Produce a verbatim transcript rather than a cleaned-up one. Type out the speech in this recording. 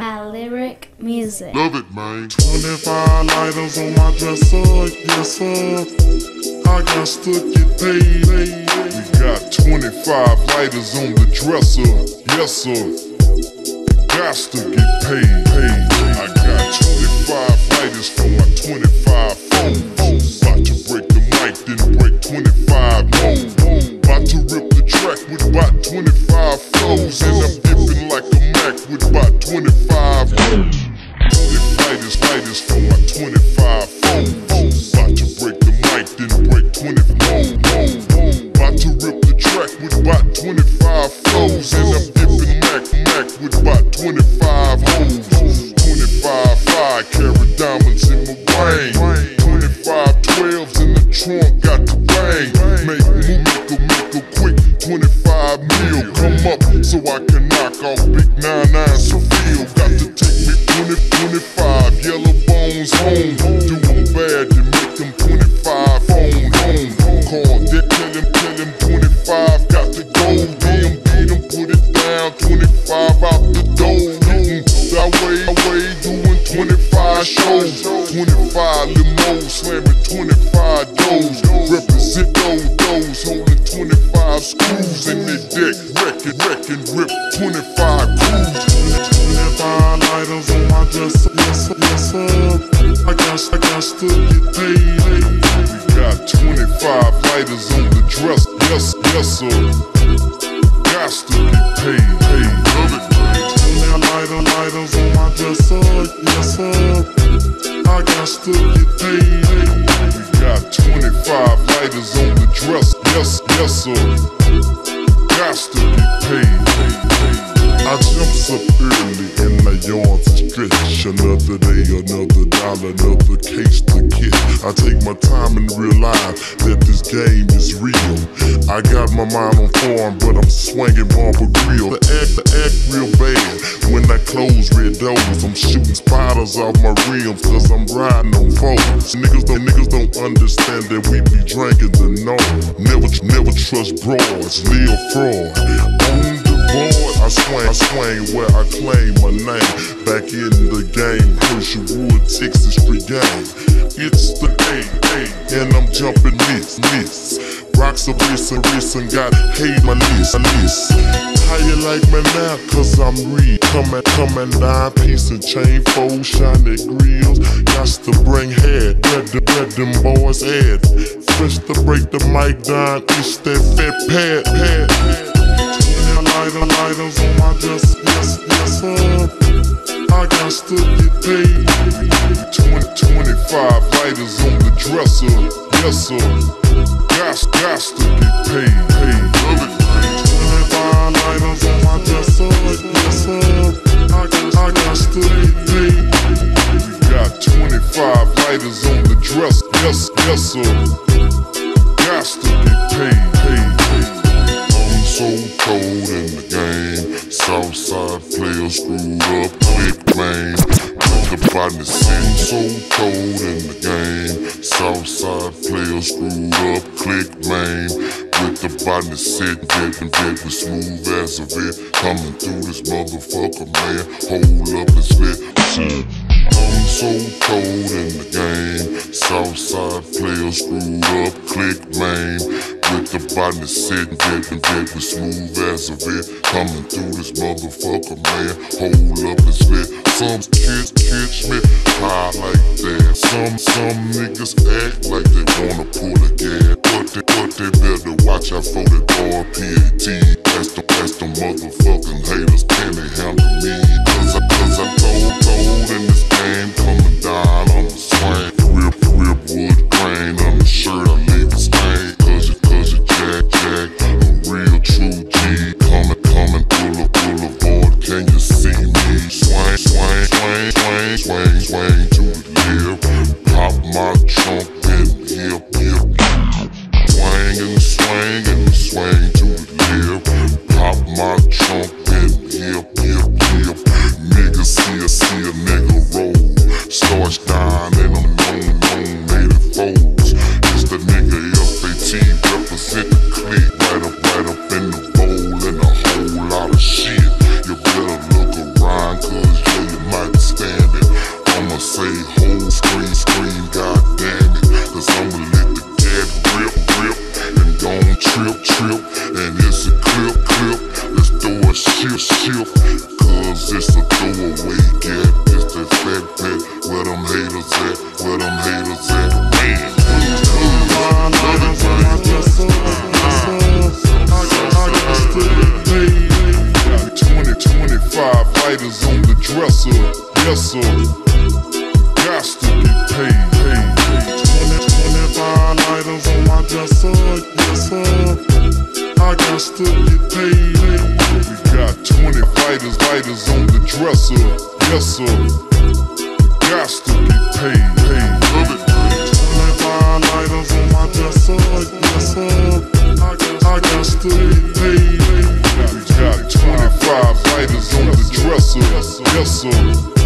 by Lyric Music. Love it, man. twenty-five lighters on my dresser, yes sir. I got to get paid. We got twenty-five lighters on the dresser, yes sir. Got to get paid. paid. I got twenty-five lighters for my twenty-five phones. About to break the mic, then break twenty-five more. About to rip the track with about twenty-five flows. And I'm dipping like a Mac with about twenty-five hoes. Lighters, lighters for my twenty-five phones. About to break the mic, then break twenty more. About to rip the track with about twenty-five flows. And I'm dipping Mac, Mac with about twenty-five hoes. twenty-five five carat diamonds in my brain. twenty-five twelves in the trunk, got the bang. Make move, make a, make a quick twenty-five mil. Come up so I can knock off big nine nine Seville. Got to take me twenty, twenty-five yellow bones home. Do them bad to make them twenty-five phone home. Call that, tell him, tell him twenty-five got to go. D M D them, put it down, twenty-five out the door. Mm-mm. That way, that way, doing twenty-five shows. twenty-five limos, slamming twenty-five doors. Represent those, those holding twenty-five screws in the deck. Wrecking, wrecking, rip twenty-five crews. twenty-five lighters on my dresser, yes sir, yes sir. I got, I got to get paid. We got twenty-five lighters on the dress, yes, yes sir. Got to get paid, paid. Love it, man. twenty lighter, lighters on my dresser, yes sir. I got to get paid. We got twenty-five lighters on the dress, yes, yes sir. Got to get paid, paid, paid. I jumps up early and the yards to stretch. Another day, another dollar, another case to get. I take my time and realize that this game is real. I got my mind on form, but I'm swinging marble grill. The act, the act real bad when I close red doors. I'm shooting spiders off my rims cause I'm riding on foes. Niggas don't, niggas don't understand that we be drinking the norm. Never, never trust broads, live fraud. On the board, I swing, I swing where I claim my name. Back in the game, Hersheywood, Texas Street game. It's the A, A, and I'm jumping this, this. Rocks a wrist and wrist and got hate my list, my list. How you like me now? Cause I'm real. Coming, coming down, piece and chain, fold, shiny grills. Got to bring head, where, the, where them boys at. Fresh to break the mic down, it's that fat pad, pad, pad. Lighter, lighters on my dress, yes, yes sir. I got to get paid. twenty, twenty-five lighters on the dresser, yes sir. Got, got to get paid, paid. Love it, man. twenty-five lighters on my dresser, yes sir. I got, I got to get paid. We got twenty-five lighters on the dresser, yes, yes sir. Got to get paid, paid, paid. So cold in the game, Southside players screwed up, click man. With the body sitting so cold in the game, Southside players screwed up, click man. With the body sitting, dipping, dipping, smooth as a vet. Coming through this motherfucker, man, hold up his lit. I'm so cold in the game, Southside players screwed up, click man. With the body sitting, dipping, dipping, smooth as a vet. Coming through this motherfucker, man, hold up his lit. Some kids catch me high like that. Some, some niggas act like they wanna pull a gas. But they, but they better watch out for that R P A T. That's the, that's the motherfucking haters, can they handle me? Cause I, cause I told, told in this game, coming down on the swing. Rip, rip wood grain on the shirt, I leave it stain. Cause you, cause you jack, jack, a real true G. Coming, coming through the boulevard, can you see me? Swing, swing, swing, swing, swing, swing to the left. Pop my trunk and hip, hip. Swing and swing and swing to the left. Pop my trunk and hip, hip, hip. Nigga see a, see a nigga roll. Starts down and I'm known, known, native foes. It's the nigga F A T, represent the clique. Right up, right up in the bowl and a whole lot of shit. You better look around cause yeah, you where we get. It's that fat pack, where them haters at, where them haters at. Man, love it, man. Got twenty, twenty-five lighters on the dresser, yes sir. Got to get paid, paid, paid. twenty, twenty-five lighters on my dresser, yes sir. I got to get paid. We got twenty lighters, lighters on the dresser, yes sir. Got to get paid, paid. Love it, twenty-five lighters on my dresser, yes sir. I got, I got to get paid. We got twenty-five lighters on the dresser, yes sir.